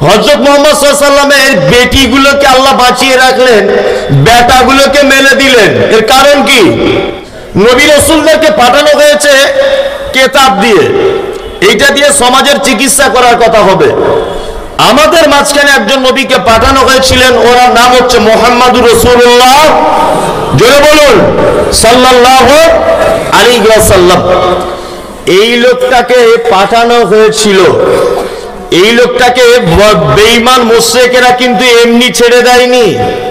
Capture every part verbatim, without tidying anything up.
হযরত মুহাম্মদ সাল্লাল্লাহু আলাইহি ওয়াসাল্লামের বেটিগুলোকে আল্লাহ বাঁচিয়ে রাখলেন, বেটাগুলোকে মেলে দিলেন। এর কারণ কি? নবী রাসূলদেরকে পাঠানো হয়েছে কিতাব দিয়ে, এইটা দিয়ে সমাজের চিকিৎসা করার কথা হবে। আমাদের মাঝখানে একজন নবীকে পাঠানো হয়েছিলেন, ওনার নাম হচ্ছে মুহাম্মাদুর রাসূলুল্লাহ, জোরে বলুন সাল্লাল্লাহু আলাইহি ওয়াসাল্লাম। এই লোকটাকে পাঠানো হয়েছিল, এই লোকটাকে বেঈমান মুশরিকেরা কিন্তু এমনি ছেড়ে দেয়নি,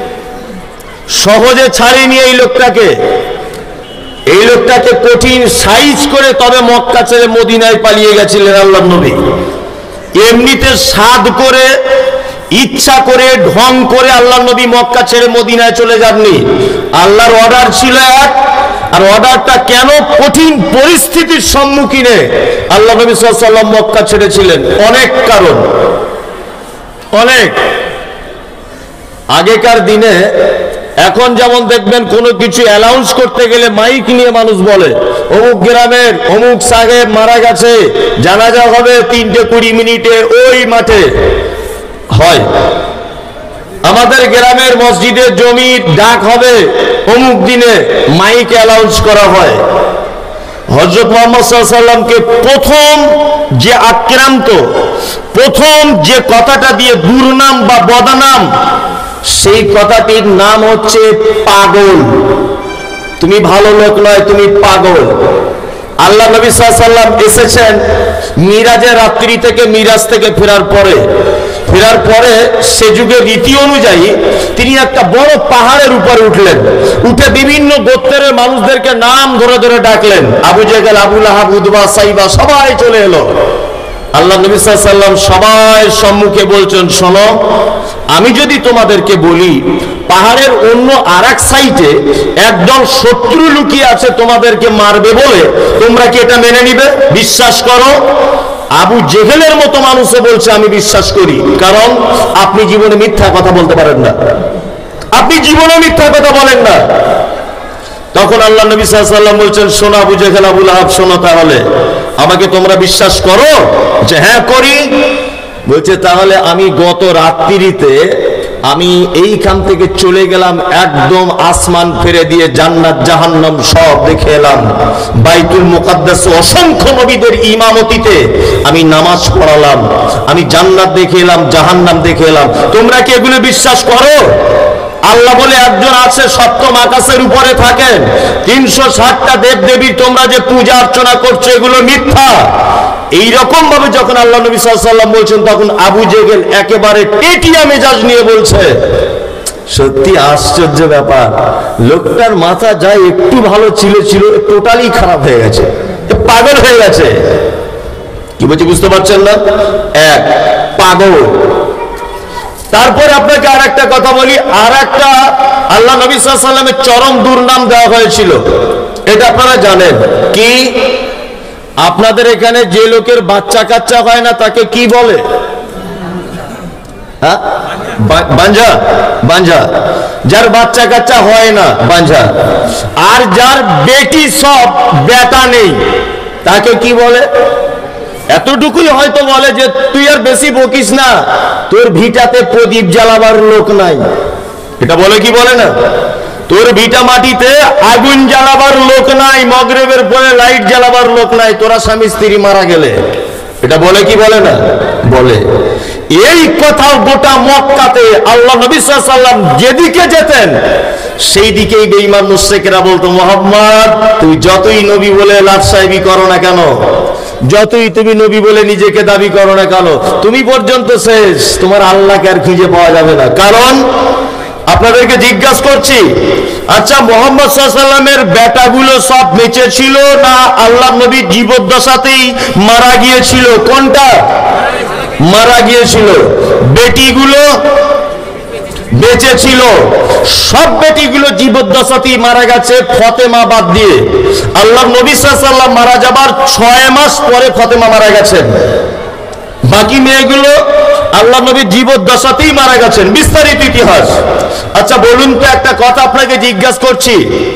সহজে ছাড়েনি। এই লোকটাকে এই লোকটাকে কঠিন সাইজ করে তবে মক্কা ছেড়ে মদিনায় পালিয়ে গেছিলেন আল্লাহর নবী। এমনিতে সাদ করে, ইচ্ছা করে, ঢং করে আল্লাহর নবী মক্কা ছেড়ে মদিনায় চলে যাননি। আল্লাহর অর্ডার ছিল এক, আর অর্ডারটা কেন? কঠিন পরিস্থিতির সম্মুখীনে আল্লাহ নবী সাল্লাল্লাহু আলাইহি ওয়াসাল্লাম মক্কা ছেড়েছিলেন। অনেক কারণ, অনেক। আগেকার দিনে, এখন যেমন দেখবেন কোনো কিছু অ্যানাউন্স করতে গেলে মাইক নিয়ে মানুষ বলে অমুক গ্রামের অমুক সাহেব মারা গেছে, জানাজা হবে তিনটে কুড়ি মিনিটে ওই মাঠে হয়। আমাদের গ্রামের মসজিদের জমি ডাক হবে অমুক দিনে, মাইক অ্যানাউন্স করা হয়। হযরত মুহাম্মদ সাল্লাল্লাহু আলাইহি ওয়াসাল্লামকে প্রথম যে আক্রান্ত, প্রথম যে কথাটা দিয়ে দুর্নাম বা বদনাম, সেই কথাটির নাম হচ্ছে পাগল। তুমি ভালো লোক নয়, তুমি পাগল। আল্লাহ নবী সাল্লাল্লাহু আলাইহি ওয়াসাল্লাম এসেছেন মিরাজের রাত্রি থেকে, মিরাজ থেকে ফেরার পরে ফেরার পরে সে যুগের রীতি অনুযায়ী তিনি একটা বড় পাহাড়ের উপরে উঠলেন, উঠে বিভিন্ন গোত্রের মানুষদেরকে নাম ধরে ধরে ডাকলেন। Abu Jahl, Abu Lahab, Utba, Shaiba সবাই চলে এলো। আল্লাহ নবী সাল্লাল্লাহু আলাইহি ওয়াসাল্লাম সবাই সম্মুখে বলছেন, শোনো, আমি যদি তোমাদেরকে বলি পাহাড়ের অন্য আরেক সাইডে একজন শত্রু লুকিয়ে আছে তোমাদেরকে মারবে বলে, তোমরা কি এটা মেনে নিবে? বিশ্বাস করো? আবু জেহেলের মতো মানুষে বলছে আমি বিশ্বাস করি, কারণ আপনি জীবনে মিথ্যা কথা বলতে পারেন না, আপনি জীবনে মিথ্যা কথা বলেন না। তখন আল্লাহ নবী সাল্লাল্লাহু আলাইহি ওয়াসাল্লাম বলছেন, শোনো আবু জেহেল, আবু লাহাব, শোনো, তাহলে আমাকে তোমরা বিশ্বাস করো? যে হ্যাঁ করি। বলছে তাহলে আমি গত রাত্রিতে আমি এইখান থেকে চলে গেলাম, একদম আসমান ফেরে দিয়ে জান্নাত জাহান্নাম সব দেখে এলাম, বাইতুল মুকাদ্দাস অসংখ্য নবীদের ইমামতিতে আমি নামাজ পড়ালাম, আমি জান্নাত দেখে এলাম, জাহান্নাম দেখে এলাম। তোমরা কি এগুলো বিশ্বাস করো? আল্লাহ বলে একজন আছে, সপ্তম আকাশের উপরে থাকেন, তিনশো ষাটটা দেব দেবীর তোমরা যে পূজা অর্চনা করছো এগুলো মিথ্যা। এইরকম ভাবে যখন আল্লাহ নবী সাল্লাল্লাহু আলাইহি ওয়াসাল্লাম বলছেন, তখন আবু জেহেল একেবারে টেটিয়া মেজাজ নিয়ে বলছে, সত্যি আশ্চর্য ব্যাপার, লোকটার মাথা যা একটু ভালো ছিল ছিল টোটালি খারাপ হয়ে গেছে, পাগল হয়ে গেছে। কি বলছি বুঝতে পারছেন না? এক, পাগল। তারপরে আপনাকে আর একটা কথা বলি, আর একটা আল্লাহ নবী সাল্লাল্লাহু আলাইহি ওয়াসাল্লামের চরম দুর্নাম দেওয়া হয়েছিল, এটা আপনারা জানেন কি? আপনাদের এখানে যে লোকের বাচ্চা কাচ্চা হয় না তাকে কি বলে? হ্যাঁ, বাঞ্ঝা। বাঞ্ঝা, যার বাচ্চা কাচ্চা হয় না বাঞ্ঝা। আর যার বেটি সব, বেটা নেই, তাকে কি বলে? এতটুকুই হয়তো বলে যে তুই আর বেশি বকিস না, তোর ভিটাতে প্রদীপ জ্বালাবার লোক নাই। এটা বলে কি বলে না? তোর ভিটা মাটিতে আগুন জ্বালাবার লোক নাই, মাগরিবের পরে লাইট জ্বালাবার লোক নাই, তোরা স্বামী স্ত্রী মারা গেলে। এটা বলে কি বলে না? বলে। এই কথা গোটা মক্কাতে আল্লাহ নবী সাল্লাল্লাহু আলাইহি ওয়াসাল্লাম যেদিকে যেতেন সেই দিকেই বেঈমান মুশরিকরা বলতো, মুহাম্মদ তুই যতই নবী বলে লাট সাহেবী করো না কেন, যতই তুমি নবী বলে নিজেকে দাবি করো না কেন, তুমি পর্যন্ত শেষ, তোমার আল্লাহকে আর খুঁজে পাওয়া যাবে না। কারণ আপনাদেরকে জিজ্ঞাসা করছি, আচ্ছা মুহাম্মদ সাল্লাল্লাহু আলাইহি ওয়াসাল্লামের বেটাগুলো সব বেঁচে ছিল না আল্লাহ নবীর জীবদ্দশাতেই মারা গিয়েছিল? কোনটা মারা গিয়েছিল? বেটিগুলো বেঁচে ছিল, সব বেটিগুলো জীবদ্দশাতেই মারা গেছে, ফাতেমা বাদ দিয়ে। আল্লাহ নবী সাল্লাল্লাহু আলাইহি ওয়াসাল্লাম মারা যাবার ছয় মাস পরে ফাতেমা মারা গেছেন। বাকি মেয়েগুলো আল্লাহ নবীর জীবদ্দশাতেই মারা গেছেন, বিস্তারিত ইতিহাস। আচ্ছা বলুন তো, একটা কথা আপনাকে জিজ্ঞাসা করছি,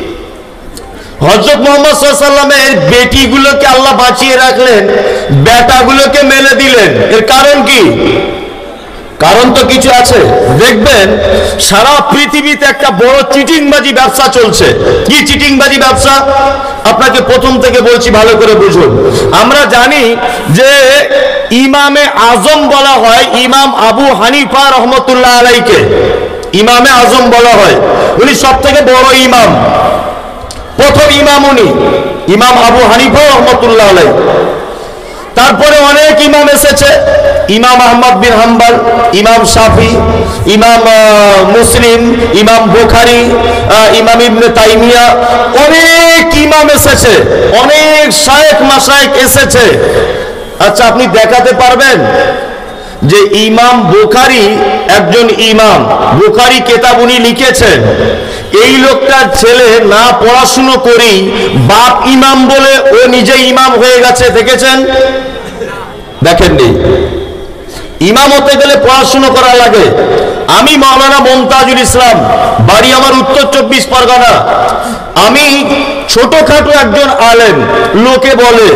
হযরত মুহাম্মদ সাল্লাল্লাহু আলাইহি ওয়াসাল্লামের বেটিগুলোকে আল্লাহ বাঁচিয়ে রাখলেন, বেটাগুলোকে মেলে দিলেন, এর কারণ কি? কারণ তো কিছু আছে। দেখবেন সারা পৃথিবীতে একটা বড় চিটিংবাজি ব্যবসা চলছে। কি চিটিংবাজি ব্যবসা? আপনাকে প্রথম থেকে বলছি, ভালো করে বুঝুন। আমরা জানি যে ইমামে আজম বলা হয় ইমাম আবু হানিফা রহমতুল্লাহ আলাইকে, ইমামে আজম বলা হয়। উনি সব থেকে বড় ইমাম, প্রথম ইমাম উনি, ইমাম আবু হানিফা রহমতুল্লাহ আলাই। তারপরে অনেক ইমাম এসেছে, ইমাম আহমদ বিন হাম্বল, ইমাম শাফি, ইমাম মুসলিম, ইমাম বুখারী, ইমাম ইবনে তাইমিয়া, অনেক ইমাম এসেছে, অনেক শায়েখ মাশায়েখ এসেছে। আচ্ছা, আপনি দেখাতে পারবেন যে ইমাম বুখারী একজন ইমাম, বুখারী কিতাব উনি লিখেছেন, এই লোকটার ছেলে না পড়াশুনো করেই বাপ ইমাম বলে ও নিজে ইমাম হয়ে গেছে? দেখেছেন? দেখেননি? ইমাম হতে গেলে পড়াশুনো করা লাগে। আমি মাওলানা মুমতাজুল ইসলাম, বাড়ি আমার উত্তর চব্বিশ পরগনা। আমি ছোটখাটো একজন আলেম, লোকে বলে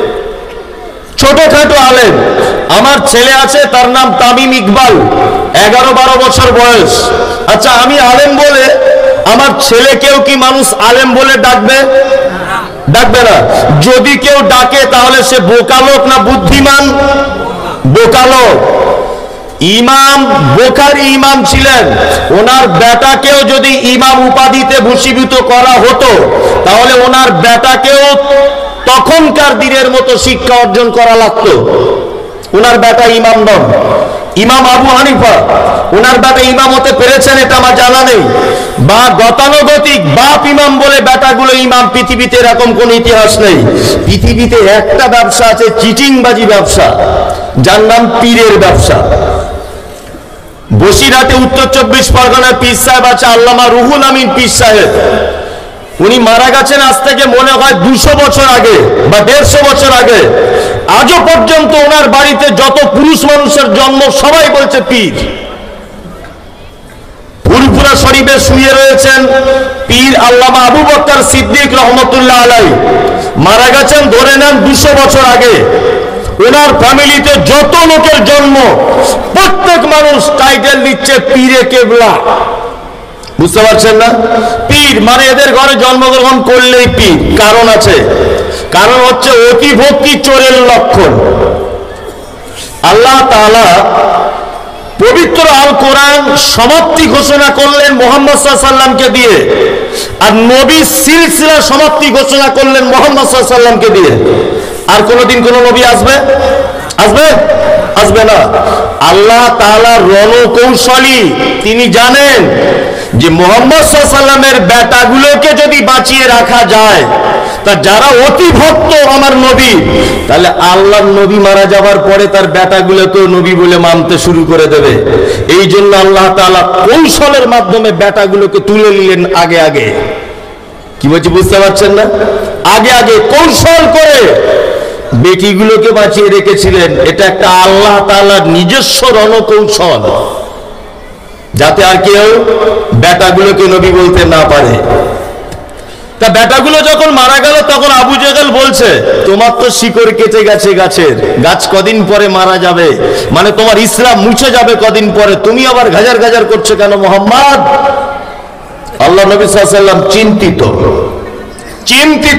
ছোটখাটো আলেম। আমার ছেলে আছে, তার নাম তামিম ইকবাল, এগারো বারো বছর বয়স। আচ্ছা, আমি আলেম বলে আমার ছেলেকেও কি মানুষ আলেম বলে ডাকবে? ডাকবে না। যদি কেউ ডাকে তাহলে সে বোকা লোক না বুদ্ধিমান? বোকা লোক। ইমাম বুখারী ইমাম ছিলেন, ওনার বেটাকেও যদি ইমাম উপাধিতে ভূষীভূত করা হতো তাহলে ওনার বেটাকেও তখনকার দিনের মতো শিক্ষা অর্জন করা লাগতো। ওনার বেটা ইমাম নন। ইমাম আবু হানিফা, ওনার বেটা ইমাম হতে পেরেছেন এটা আমার জানা নেই, বা গতানুগতিক বাপ ইমাম বলে বেটাগুলো ইমাম, পৃথিবীতে এরকম কোন ইতিহাস নেই। পৃথিবীতে একটা ব্যবসা আছে, চিটিংবাজি ব্যবসা, যার নাম পীরের ব্যবসা। বসিরহাটে উত্তর চব্বিশ পরগনার পীর সাহেব আছে, আল্লামা রুহুল আমিন পীর সাহেব। উনি মারা গেছেন আজ থেকে মনে হয় দুশো বছর আগে বা দেড়শো বছর আগে। আজও পর্যন্ত ওনার বাড়িতে যত পুরুষ মানুষের জন্ম সবাই বলছে পীর। ফুরফুরা শরীফে শুয়ে রয়েছেন পীর আল্লামা আবু বকর সিদ্দিক রহমতুল্লাহ আলাই, মারা গেছেন ধরে নেন দুশো বছর আগে। ওনার ফ্যামিলিতে যত লোকের জন্ম প্রত্যেক মানুষ টাইটেল দিচ্ছে পীরে কেবলা। বুঝতে পারছেন না? পীর মানে এদের ঘরে জন্মগ্রহণ করলেই পীর। কারণ আছে, কারণ হচ্ছে অতি ভক্তি চোরের লক্ষণ। আল্লাহ তাআলা পবিত্র আল কোরআন সমাপ্তি ঘোষণা করলেন মুহাম্মদ সাল্লাল্লাহু আলাইহি ওয়াসাল্লামকে দিয়ে, আর নবী সিলসিলা সমাপ্তি ঘোষণা করলেন মুহাম্মদ সাল্লাল্লাহু আলাইহি ওয়াসাল্লামকে দিয়ে। আর কোনদিন কোন নবী আসবে? আসবে? আসবে না। আল্লাহ তাআলা রণকৌশলী, তিনি জানেন যে মুহাম্মদ সাল্লাল্লাহু আলাইহি ওয়াসাল্লামের বেটাগুলোকে যদি বাঁচিয়ে রাখা যায়, তা যারা অতি ভক্ত আমার নবী, তাহলে আল্লাহর নবী মারা যাওয়ার পরে তার বেটাগুলোকেও নবী বলে মানতে শুরু করে দেবে। এই জন্য আল্লাহ তাআলা কৌশলের মাধ্যমে বেটাগুলোকে তুলে নিলেন আগে আগে। কি বলছি বুঝতে পারছেন না? আগে আগে কৌশল করে বেটিগুলোকে বাঁচিয়ে রেখেছিলেন। এটা একটা আল্লাহ তাআলার নিজস্ব রণকৌশল, যাতে আর কেউ বেটাগুলোকে নবী বলতে না পারে। তা বেটাগুলো যখন মারা গেল তখন আবু জেহেল বলছে, তোমার তো শিকড় কেটে গেছে গাছের, গাছ কদিন পরে মারা যাবে, মানে তোমার ইসলাম মুছে যাবে কদিন পরে, তুমি আবার গাজার গাজার করছো কেন মুহাম্মদ? আল্লাহ নবী সাল্লাল্লাহু আলাইহি ওয়াসাল্লাম চিন্তিত চিন্তিত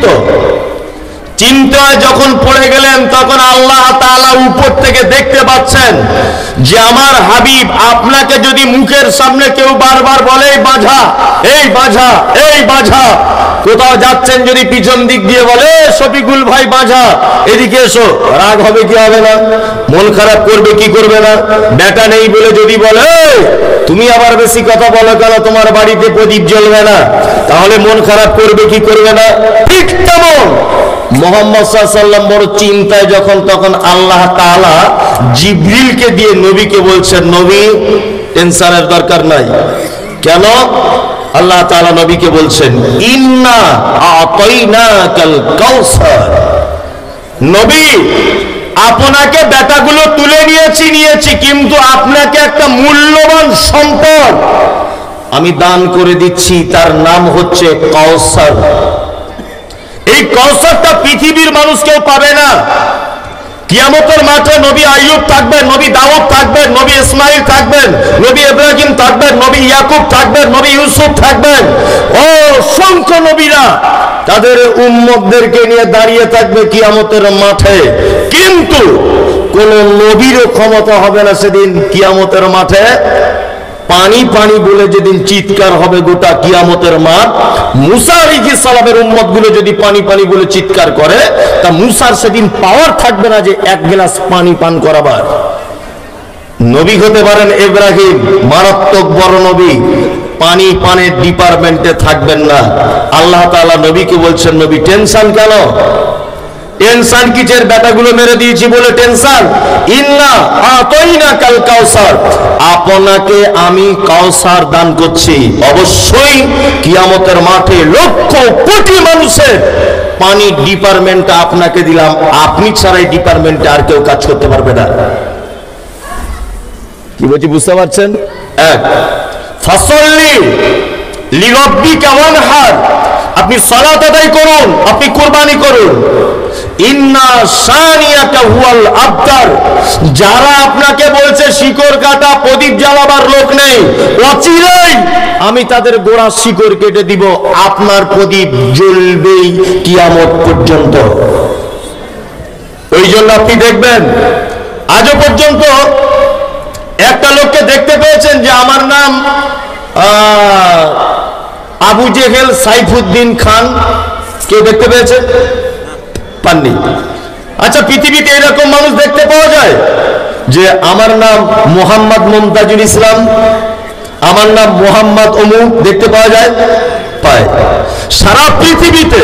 চিন্তায় যখন পড়ে গেলেন, তখন আল্লাহ তাআলা উপর থেকে দেখতে পাচ্ছেন যে আমার হাবিব আপনাকে যদি মুখের সামনে কেউ বারবার বলে এই বাঁঝা, এই বাঁঝা, এই বাঁঝা, কোথাও যাচ্ছেন যদি পিছন দিক দিয়ে বলে শফিকুল ভাই বাঁঝা, এদিকে এসো, রাগ হবে কি হবে না? মন খারাপ করবে কি করবে না? বেটা নেই বলে যদি বলে তুমি আবার বেশি কথা বলো কেন, তোমার বাড়িতে প্রদীপ জ্বলবে না, তাহলে মন খারাপ করবে কি করবে না? ঠিক তেমন মুহাম্মদ সাল্লাল্লাহু আলাইহি ওয়াসাল্লাম বড় চিন্তায় যখন, তখন আল্লাহ তাআলা জিবরিলকে দিয়ে নবীকে বলছেন, নবী টেনশনের দরকার নাই। কেন? আল্লাহ তাআলা নবীকে বলছেন, ইন্না আতাইনাকাল কাউসার, নবী আপনাকে বেটাগুলো তুলে নিয়েছি নিয়েছি কিন্তু আপনাকে একটা মূল্যবান সম্পদ আমি দান করে দিচ্ছি, তার নাম হচ্ছে কাউসার। এই কাউসারটা পৃথিবীর মানুষ কেউ পাবে না। কিয়ামতের মাঠে নবী আইয়ুব থাকবেন, নবী দাউদ থাকবেন, নবী ইসমাইল থাকবেন, নবী ইব্রাহিম থাকবেন, নবী ইয়াকুব থাকবেন, নবী ইউসুফ থাকবেন। ও অসংখ্য নবীরা তাদের উম্মতদেরকে নিয়ে দাঁড়িয়ে থাকবে কিয়ামতের মাঠে। কিন্তু কোন নবীরও ক্ষমতা হবে না সেদিন কিয়ামতের মাঠে পানি পানি বলে যেদিন চিৎকার হবে গোটা কিয়ামতের মাঠ। মুসা আলাইহিস সালামের উম্মত গুলো যদি পানি পানি বলে চিৎকার করে, তা মুসার সেদিন পাওয়ার থাকবে না যে এক গ্লাস পানি পান করাবার। নবী হতে পারেন ইব্রাহিম, মারাত্মক বড় নবী, পানি পানের ডিপার্টমেন্টে থাকবেন না। আল্লাহ তাআলা নবীকে বলছেন, নবী টেনশন কেন? টেনশন কিসের? বেটাগুলো মেরে দিয়েছি বলে টেনশন? ইন্না আতাইনা কাল কাউসার, আপনাকে আমি কাউসার দান করছি। অবশ্যই কিয়ামতের মাঠে লক্ষ কোটি মানুষের পানি ডিপার্টমেন্টটা আপনাকে দিলাম, আপনি ছাড়া এই ডিপার্টমেন্টে আর কেউ কাজ করতে পারবে না। কি বলছি বুঝতে পারছেন? এক, ফাসল্লি লিরাব্বিকা ওয়ানহার, আপনি সালাত আদায় করুন, আপনি কুরবানি করুন। ইন্না শানিয়াকা হুয়াল আবতার, যারা আপনাকে বলছে শিকড় কাটা প্রদীপ জ্বালাবার লোক নেই, অচিরেই আমি তাদের গোড়া শিকড় কেটে দিব, আপনার প্রদীপ জ্বলবেই কিয়ামত পর্যন্ত। ওই জন্য আপনি দেখবেন আজও পর্যন্ত একটা লোককে দেখতে পেয়েছেন যে আমার নাম আবু জেহেল সাইফুদ্দিন খান, কেউ দেখতে পেয়েছে? পাননি। আচ্ছা, পৃথিবীতে এরকম মানুষ দেখতে পাওয়া যায় যে আমার নাম মোহাম্মদ মুমতাজুল ইসলাম, আমার নাম মোহাম্মদ অমুক, দেখতে পাওয়া যায়? পায়। সারা পৃথিবীতে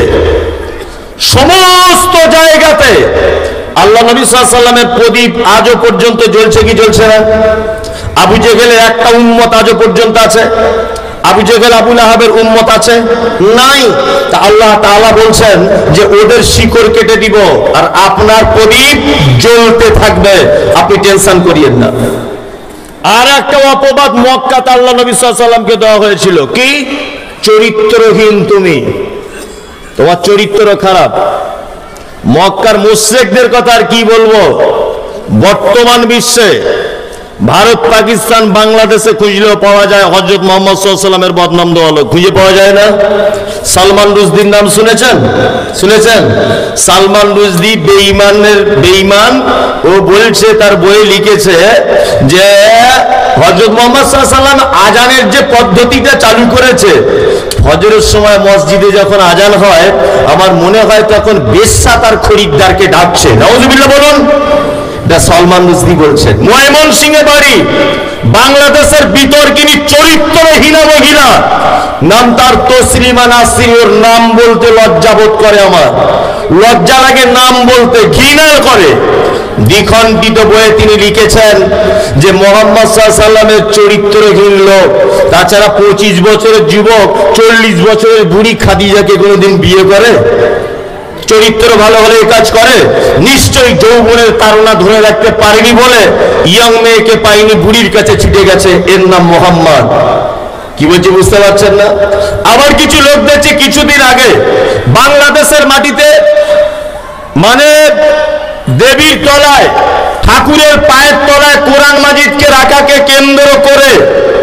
সমস্ত জায়গাতে আল্লাহ নবী সাল্লাল্লাহু আলাইহি ওয়াসাল্লামের প্রদীপ আজও পর্যন্ত জ্বলছে কি জ্বলছে না? আবু জেহেলের একটা উম্মত আজও পর্যন্ত আছে? আবু জেহেল আবু লাহাবের উম্মত আছে? নাই। তা আল্লাহ তাআলা বলছেন যে ওদের শিকড় কেটে দিব আর আপনার প্রদীপ জ্বলতে থাকবে, আপনি টেনশন করিয়েন না। আর একটা অপবাদ মক্কাতে আল্লাহ নবী সাল্লাল্লাহু আলাইহি ওয়াসাল্লামকে দেওয়া হয়েছিল, কি? চরিত্রহীন তুমি, তোমার চরিত্র খারাপ। মক্কার মুশরিকদের কথা আর কি বলবো। বর্তমান বিশ্বে ভারত, পাকিস্তান, বাংলাদেশে খুঁজলেও পাওয়া যায় হযরত মুহাম্মদ সাল্লাল্লাহু আলাইহি ওয়াসাল্লামের বদনাম দেওয়া লোক, খুঁজে পাওয়া যায় না? সালমান রুশদির নাম শুনেছেন? শুনেছেন? সালমান রুশদি বেঈমানের বেঈমান। ও বলছে, তার বইয়ে লিখেছে যে হযরত মুহাম্মদ সাল্লাল্লাহু আলাইহি ওয়াসাল্লাম আজানের যে পদ্ধতিটা চালু করেছে, ফজরের সময় মসজিদে যখন আজান হয় আমার মনে হয় তখন বেশ্যা তার খরিদ্দারকে ডাকছে। নাউজুবিল্লাহ বলুন। সালমান রুশদি বলছেন। ময়মনসিংহে বাড়ি, বাংলাদেশের বিতর্কিনী চরিত্রহীনা মহিলা, নাম তার তসলিমা নাসরিন। ওর নাম বলতে লজ্জা বোধ করে, আমার লজ্জা লাগে নাম বলতে, ঘৃণা করে। দ্বিখণ্ডিত বইয়ে তিনি লিখেছেন যে মোহাম্মদ সাল্লাল্লাহু আলাইহি ওয়াসাল্লামের চরিত্রহীন লোক। তাছাড়া পঁচিশ বছরের যুবক চল্লিশ বছরের বুড়ি খাদিজাকে কোনোদিন বিয়ে করে? চরিত্র ভালো হলে এই কাজ করে? নিশ্চয়ই যৌবনের তাড়না ধরে রাখতে পারেনি বলে ইয়ং মেয়েকে পাইনি, বুড়ির কাছে ছুটে গেছে, এর নাম মোহাম্মদ। কি বলছি বুঝতে পারছেন না? আবার কিছু লোক দেখছে কিছুদিন আগে বাংলাদেশের মাটিতে, মানে দেবীর তলায়, ঠাকুরের পায়ের তলায় কোরআন মাজিদকে রাখাকে কেন্দ্র করে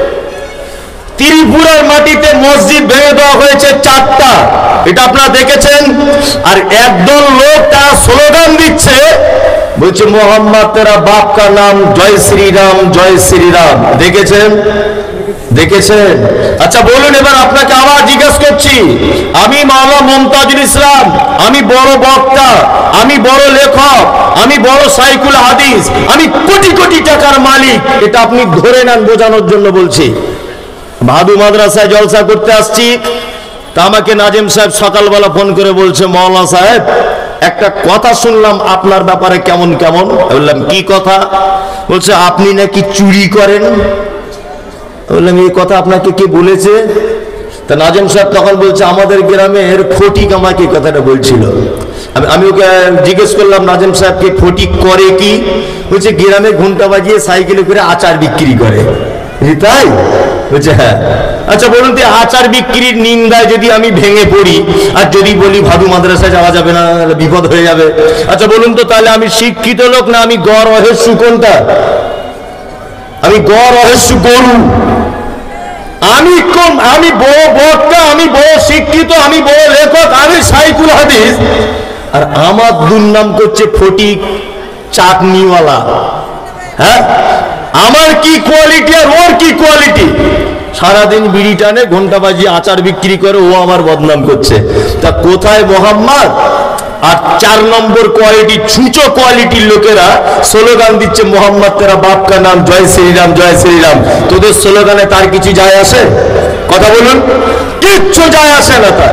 ত্রিপুরার মাটিতে মসজিদ ভেঙে দেওয়া হয়েছে চারটা। এটা আপনারা দেখেছেন। আর একদল লোক তারা স্লোগান দিচ্ছে, বলছে মোহাম্মদ তেরা বাপ কা নাম, জয় শ্রীরাম, জয় শ্রীরাম। দেখেছেন? দেখেছেন? আচ্ছা বলুন, এবার আপনাকে আবার জিজ্ঞেস করছি, আমি মাওলানা মুমতাজুল ইসলাম, আমি বড় বক্তা, আমি বড় লেখক, আমি বড় সাইকুল হাদিস, আমি কোটি কোটি টাকার মালিক, এটা আপনি ধরে নেন বোঝানোর জন্য বলছি। ভাদু মাদ্রাসায় জলসা করতে আসছি, তা আমাকে নাজিম সাহেব সকালবেলা ফোন করে বলছে, মাওলানা সাহেব একটা কথা শুনলাম আপনার ব্যাপারে কেমন কেমন। বললাম কি কথা? বলছে আপনি নাকি চুরি করেন। বললাম এই কথা আপনাকে কে বলেছে? তা নাজিম সাহেব তখন বলছে আমাদের গ্রামের ফটিক আমাকে কথাটা বলছিল। আমি আমি ওকে জিজ্ঞেস করলাম নাজিম সাহেবকে ফটিক করে কি? বলছে গ্রামে ঘন্টা বাজিয়ে সাইকেলে করে আচার বিক্রি করে। তাই বলছে হ্যাঁ। আচ্ছা বলুন তো, আচার বিক্রির নিন্দায় যদি আমি ভেঙে পড়ি আর যদি বলি ভাদু মাদ্রাসায় যাওয়া যাবে না, বিপদ হয়ে যাবে, আচ্ছা বলুন তো তাহলে আমি শিক্ষিত লোক না আমি গড় রহস্য কোনটা? আমি গড় রহস্য গরু? আমি কোন? আমি বড় বক্তা, আমি বড় শিক্ষিত, আমি বড় লেখক, আমি সাইকুল হাদিস, আর আমার দুর্নাম করছে ফটিক চাটনিওয়ালা। হ্যাঁ, আমার কি কোয়ালিটি আর ওর কি কোয়ালিটি? সারাদিন বিড়ি টানে, ঘন্টা বাজিয়ে আচার বিক্রি করে, ও আমার বদনাম করছে। তা কোথায় মোহাম্মদ? আর চার নম্বর কোয়ালিটি, ছুঁচো কোয়ালিটির লোকেরা স্লোগান দিচ্ছে মোহাম্মদ তেরা বাপ কা নাম, জয় শ্রীরাম জয় শ্রীরাম। তোদের স্লোগানে তার কিছু যায় আসে? কথা বলুন, কিচ্ছু যায় আসে না তার।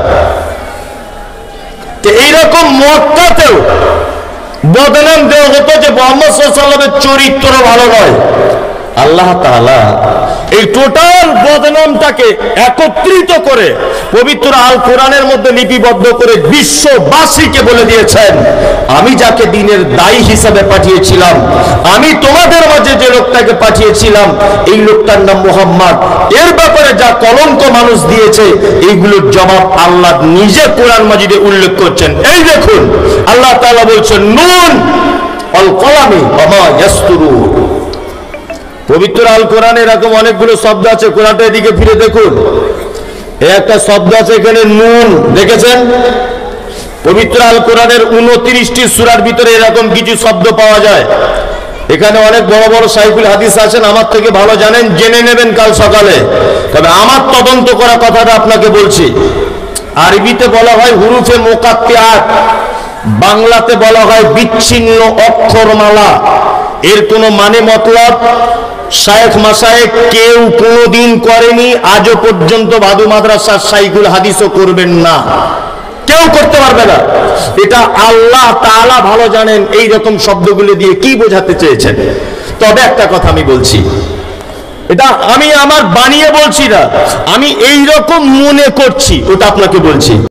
এইরকম মক্কাতেও বদনাম দেওয়া হতো যে মুহাম্মদ সাল্লাল্লাহু আলাইহি ওয়াসাল্লামের চরিত্র ভালো নয়। আল্লাহ তাআলা এই টোটাল বদনামটাকে একত্রিত করে পবিত্র আল কোরআনের মধ্যে লিপিবদ্ধ করে বিশ্ববাসীকে বলে দিয়েছেন, আমি যাকে দিনের দায়ী হিসাবে পাঠিয়েছিলাম, আমি তোমাদের মাঝে যে লোকটাকে পাঠিয়েছিলাম, এই লোকটার নাম মুহাম্মদ। এর ব্যাপারে যা কলঙ্ক মানুষ দিয়েছে, এইগুলোর জবাব আল্লাহ নিজে কোরআন মাজিদে উল্লেখ করছেন। এই দেখুন, আল্লাহ তাআলা বলছেন নুন ওয়াল কলামি ওয়া মা ইয়াসতুরুন। পবিত্র আল কোরআনে এরকম অনেকগুলো শব্দ আছে, কোরআনটা এদিকে ফিরে দেখুন। এই একটা শব্দ আছে এখানে নুন, দেখেছেন? পবিত্র আল কোরআনের উনত্রিশটি সূরার ভিতরে এরকম কিছু শব্দ পাওয়া যায়। এখানে অনেক বড় বড় সাইকুল হাদিস আছেন, আমার থেকে ভালো জানেন, জেনে নেবেন কাল সকালে। তবে আমার তদন্ত করা কথাটা আপনাকে বলছি। আরবিতে বলা হয় হুরুফে মুকাত্তিআত, বাংলাতে বলা হয় বিচ্ছিন্ন অক্ষরমালা। এর কোনো মানে মতলব শায়েখ মাশায়েখ কেউ কোনোদিন করেনি, আজও পর্যন্ত ভাদু মাদ্রাসার সাইকুল হাদিসও করবেন না, কেউ করতে পারবে না। এটা আল্লাহ তাআলা ভালো জানেন এই রকম শব্দগুলো দিয়ে কি বোঝাতে চেয়েছেন। তবে একটা কথা আমি বলছি, এটা আমি আমার বানিয়ে বলছি না, আমি এই রকম মনে করছি, ওটা আপনাকে বলছি।